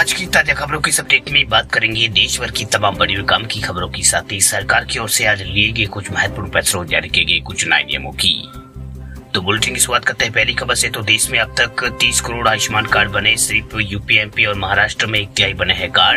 आज की ताजा खबरों की अपडेट में बात करेंगे देश भर की तमाम बड़ी और काम की खबरों के साथ ही सरकार की ओर से आज लिए गए कुछ महत्वपूर्ण फैसलों जारी किए गए कुछ नए नियमों की। तो बुलेटिन की शुरुआत करते हैं पहली खबर से। तो देश में अब तक 30 करोड़ आयुष्मान कार्ड बने, सिर्फ यूपी, एमपी और महाराष्ट्र में 1 बने हैं कार्ड।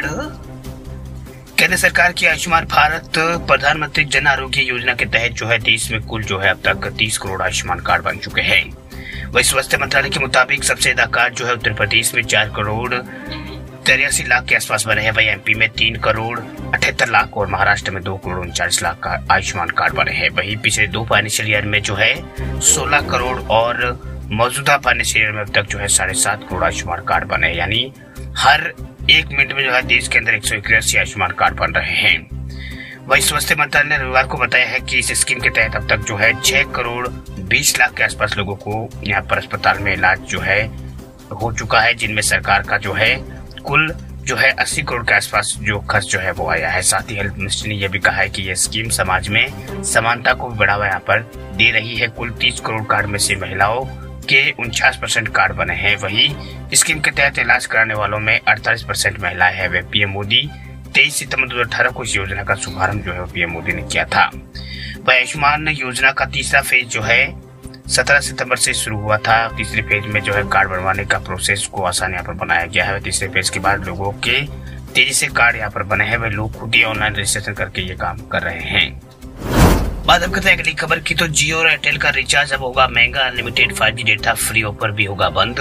केंद्र सरकार की आयुष्मान भारत प्रधानमंत्री जन आरोग्य योजना के तहत देश में कुल अब तक 30 करोड़ आयुष्मान कार्ड बन चुके हैं। वही स्वास्थ्य मंत्रालय के मुताबिक सबसे ज्यादा कार्ड उत्तर प्रदेश में 4 करोड़ 83 लाख के आसपास बने हैं। वही एमपी में 3 करोड़ 78 लाख और महाराष्ट्र में 2 करोड़ 39 लाख का आयुष्मान कार्ड बने हैं। वही पिछले 2 फाइनेंशियल ईयर में 16 करोड़ और मौजूदा फाइनेंशियल ईयर में अब तक 7.5 करोड़ आयुष्मान कार्ड बने हैं। यानी हर 1 मिनट में देश के अंदर 181 आयुष्मान कार्ड बन रहे हैं। वही स्वास्थ्य मंत्रालय ने रविवार को बताया है कि इस स्कीम के तहत अब तक 6 करोड़ 20 लाख के आसपास लोगों को यहाँ पर अस्पताल में इलाज हो चुका है, जिनमें सरकार का कुल 80 करोड़ के आसपास खर्च वो आया है। साथ ही हेल्थ मिनिस्ट्री ने यह भी कहा है कि यह स्कीम समाज में समानता को भी बढ़ावा यहाँ पर दे रही है। कुल 30 करोड़ कार्ड में से महिलाओं के 49% कार्ड बने हैं। वही स्कीम के तहत इलाज कराने वालों में 48% महिलाएं हैं। वे पीएम मोदी 23 सितंबर 2018 को इस योजना का शुभारंभ पीएम मोदी ने किया था। वह आयुष्मान योजना का तीसरा फेज 17 सितंबर से शुरू हुआ था। तीसरे फेज में कार्ड बनवाने का प्रोसेस को आसान यहाँ पर बनाया गया है। तीसरे फेज के बाद लोगों के तेजी से कार्ड यहाँ पर बने हैं। वे लोग खुद ही ऑनलाइन रजिस्ट्रेशन करके ये काम कर रहे हैं। बात हम करते हैं अगली खबर की। तो जियो और एयरटेल का रिचार्ज अब होगा महंगा, unlimited 5G data free offer भी होगा बंद।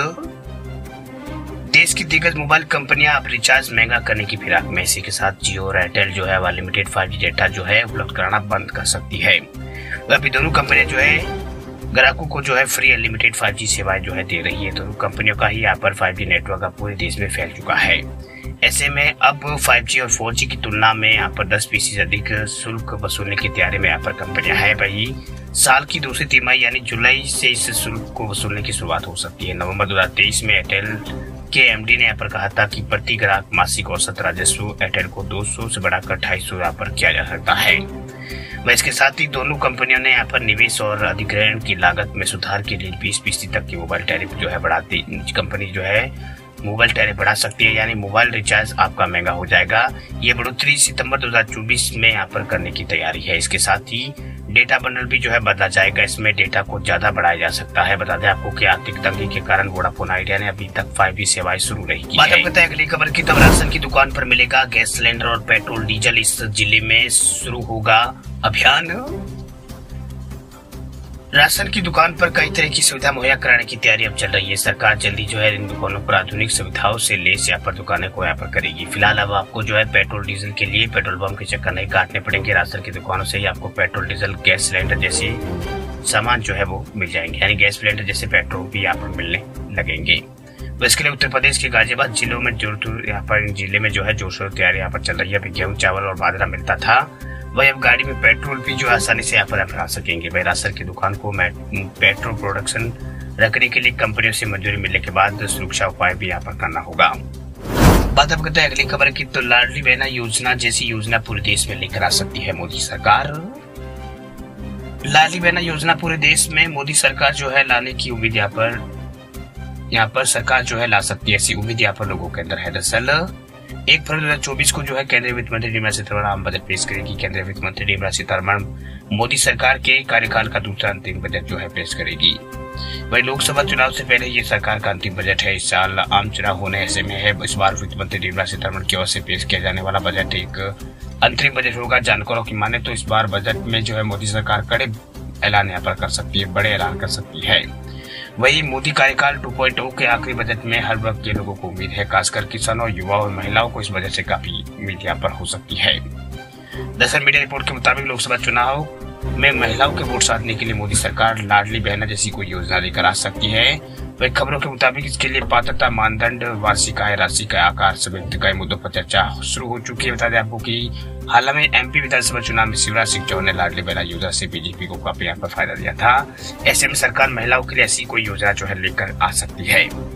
देश की दिग्गज मोबाइल कंपनियां अब रिचार्ज महंगा करने की फिराक में। इसी के साथ जियो और एयरटेल अनलिमिटेड 5G डेटा उपलब्ध कराना बंद कर सकती है। अभी दोनों कंपनियां ग्राहकों को फ्री अनलिमिटेड 5G सेवाएं दे रही है। दोनों कंपनियों का ही यहाँ पर 5G नेटवर्क अब पूरे देश में फैल चुका है। ऐसे में अब 5G और 4G की तुलना में यहाँ पर 10% अधिक शुल्क वसूलने की तैयारी में यहाँ पर कंपनियां हैं। वही साल की दूसरी तिमाही यानी जुलाई से इस शुल्क को वसूलने की शुरुआत हो सकती है। नवंबर 2023 में एयरटेल के एमडी ने यहाँ पर कहा था कि प्रति ग्राहक मासिक औसत राजस्व एयरटेल को 200 से बढ़ाकर 250 यहाँ पर किया जा सकता है। वह इसके साथ ही दोनों कंपनियों ने यहाँ पर निवेश और अधिग्रहण की लागत में सुधार के लिए 20% तक की मोबाइल टैरिफ बढ़ाती कंपनी मोबाइल टैरिफ बढ़ा सकती है। यानी मोबाइल रिचार्ज आपका महंगा हो जाएगा। ये बढ़ोतरी सितंबर 2024 में यहाँ पर करने की तैयारी है। इसके साथ ही डेटा बंडल भी बदला जाएगा। इसमें डेटा को ज्यादा बढ़ाया जा सकता है। बता दें आपको कि आर्थिक तंगी के कारण वोडाफोन आइडिया ने अभी तक 5G सेवाएं शुरू नहीं की है। बात हैं अगली खबर की। तब राशन की दुकान पर मिलेगा गैस सिलेंडर और पेट्रोल डीजल। इस जिले में शुरू होगा अभियान। राशन की दुकान पर कई तरह की सुविधा मुहैया कराने की तैयारी अब चल रही है। सरकार जल्दी इन दुकानों पर आधुनिक सुविधाओं से लेस यहाँ पर दुकानें को यहाँ पर करेगी। फिलहाल अब आपको पेट्रोल डीजल के लिए पेट्रोल पंप के चक्कर नहीं काटने पड़ेंगे। राशन की दुकानों से ही आपको पेट्रोल डीजल गैस सिलेंडर जैसे सामान वो मिल जाएंगे। यानी गैस सिलेंडर जैसे पेट्रोल भी यहाँ पर मिलने लगेंगे। तो इसके लिए उत्तर प्रदेश के गाजियाबाद जिलों में यहाँ पर जिले में जोर शोर तैयारी यहाँ पर चल रही है। अभी गेहूँ, चावल और बाजरा मिलता था, वही अब गाड़ी में पेट्रोल भी आसानी से यहाँ पर भरा सकेंगे। वही राशन की दुकान को पेट्रोल प्रोडक्शन रखने के लिए कंपनियों से मंजूरी मिलने के बाद सुरक्षा उपाय भी यहाँ पर करना होगा। बात अब करते हैं अगली खबर की। तो लाडली बहना योजना जैसी योजना पूरे देश में लेकर आ सकती है मोदी सरकार। लाडली बहना योजना पूरे देश में मोदी सरकार लाने की उम्मीद यहाँ पर सरकार ला सकती है। ऐसी उम्मीद यहाँ पर लोगों के अंदर है। दरअसल 1 फरवरी 2024 को केंद्रीय वित्त मंत्री निर्मला सीतारमण आम बजट पेश करेगी। केंद्रीय वित्त मंत्री निर्मला सीतारमण मोदी सरकार के कार्यकाल का दूसरा अंतिम बजट पेश करेगी। वही लोकसभा चुनाव से पहले ये सरकार का अंतिम बजट है। इस साल आम चुनाव होने ऐसे में है। इस बार वित्त मंत्री निर्मला सीतारमण की ओर से पेश किया जाने वाला बजट एक अंतरिम बजट होगा। जानकारों की माने तो इस बार बजट में मोदी सरकार कड़े ऐलान यहाँ पर कर सकती है, बड़े ऐलान कर सकती है। वही मोदी कार्यकाल 2.0 के आखिरी बजट में हर वर्ग के लोगों को उम्मीद है। खासकर किसानों, युवाओं और महिलाओं को इस बजट से काफी उम्मीद यहाँ पर हो सकती है। दरअसल मीडिया रिपोर्ट के मुताबिक लोकसभा चुनाव में महिलाओं के वोट साधने के लिए मोदी सरकार लाडली बहना जैसी कोई योजना लेकर आ सकती है। वही खबरों के मुताबिक इसके लिए पात्रता मानदंड, वार्षिक आय राशि का आकार समेत कई मुद्दों पर चर्चा शुरू हो चुकी है। बता दें आपको कि हाल में एमपी विधानसभा चुनाव में शिवराज सिंह चौहान ने लाडली बहना योजना से बीजेपी को काफी यहाँ पर फायदा दिया था। ऐसे में सरकार महिलाओं के लिए ऐसी कोई योजना लेकर आ सकती है।